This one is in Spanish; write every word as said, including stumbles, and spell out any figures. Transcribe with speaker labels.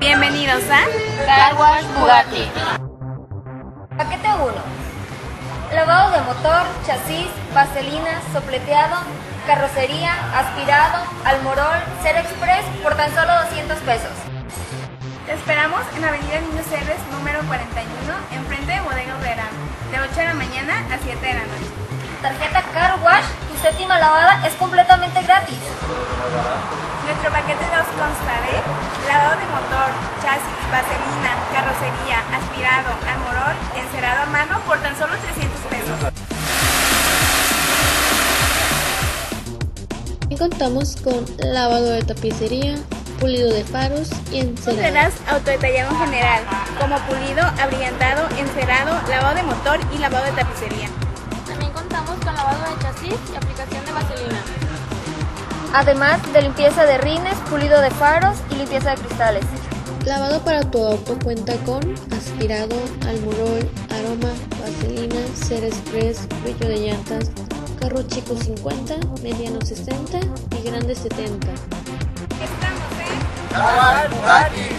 Speaker 1: Bienvenidos a
Speaker 2: Car Wash Bugatti.
Speaker 3: Paquete uno. Lavado de motor, chasis, vaselina, sopleteado, carrocería, aspirado, almorol, Cero Express por tan solo doscientos pesos.
Speaker 1: Te esperamos en Avenida Niños Héroes número cuarenta y uno, enfrente de Bodega Obrera, de ocho de la mañana a siete de la noche.
Speaker 3: Tarjeta Car Wash, tu séptima lavada es completamente gratis.
Speaker 1: Nuestro paquete dos consta de lavado de motor, chasis, vaselina, carrocería, aspirado, almorol, encerado a mano por tan solo trescientos pesos.
Speaker 2: Y contamos con lavado de tapicería, pulido de faros y encerado.
Speaker 1: Tendrás autodetallado en general, como pulido, abrillantado, encerado, lavado de motor y lavado de tapicería.
Speaker 4: También contamos con lavado de chasis y aplicación de vaselina.
Speaker 3: Además de limpieza de rines, pulido de faros y limpieza de cristales.
Speaker 2: Lavado para tu auto cuenta con aspirado, almorol, aroma, vaselina, Cero Express, brillo de llantas, carro chico cincuenta, mediano sesenta y grande setenta.
Speaker 1: Estamos en
Speaker 5: Car Wash Bugatti.